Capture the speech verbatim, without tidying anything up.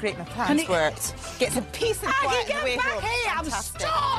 great, my plan's worked. Gets a piece of quiet on the way home. Hey, I'm Fantastic. starving!